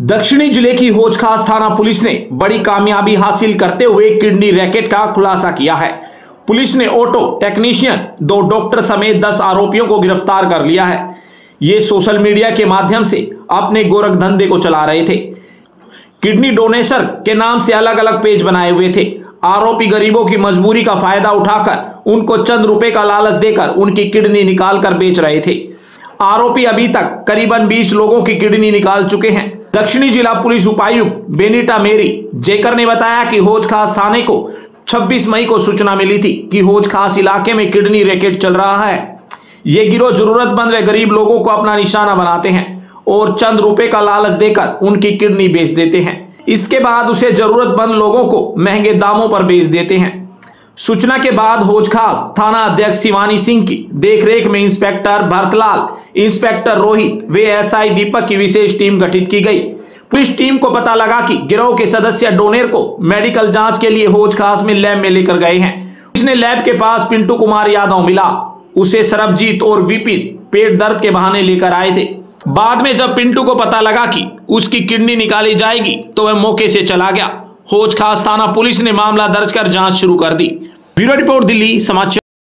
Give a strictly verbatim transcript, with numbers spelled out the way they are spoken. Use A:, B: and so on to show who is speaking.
A: दक्षिणी जिले की होजखास थाना पुलिस ने बड़ी कामयाबी हासिल करते हुए किडनी रैकेट का खुलासा किया है। पुलिस ने ऑटो टेक्नीशियन, दो डॉक्टर समेत दस आरोपियों को गिरफ्तार कर लिया है। ये सोशल मीडिया के माध्यम से अपने गोरख धंधे को चला रहे थे। किडनी डोनेशन के नाम से अलग अलग पेज बनाए हुए थे। आरोपी गरीबों की मजबूरी का फायदा उठाकर उनको चंद रुपए का लालच देकर उनकी किडनी निकाल कर बेच रहे थे। आरोपी अभी तक करीबन बीस लोगों की किडनी निकाल चुके हैं। दक्षिणी जिला पुलिस उपायुक्त बेनिटा मेरी जेकर ने बताया कि होजखास थाने को छब्बीस मई को सूचना मिली थी कि होजखास इलाके में किडनी रैकेट चल रहा है। ये गिरोह जरूरतमंद व गरीब लोगों को अपना निशाना बनाते हैं और चंद रुपए का लालच देकर उनकी किडनी बेच देते हैं। इसके बाद उसे जरूरतमंद लोगों को महंगे दामों पर बेच देते हैं। सूचना के बाद होजखास थाना अध्यक्ष शिवानी सिंह की देखरेख में इंस्पेक्टर भरतलाल, इंस्पेक्टर रोहित व एसआई दीपक की विशेष टीम गठित की गई। पुलिस टीम को पता लगा कि गिरोह के सदस्य डोनेर को मेडिकल जांच के लिए होजखास में लैब में लेकर गए हैं। पुलिस ने लैब के पास पिंटू कुमार यादव मिला। उसे सरबजीत और विपिन पेट दर्द के बहाने लेकर आए थे। बाद में जब पिंटू को पता लगा कि उसकी किडनी निकाली जाएगी तो वह मौके से चला गया। होजखास थाना पुलिस ने मामला दर्ज कर जांच शुरू कर दी। ब्यूरो रिपोर्ट, दिल्ली समाचार।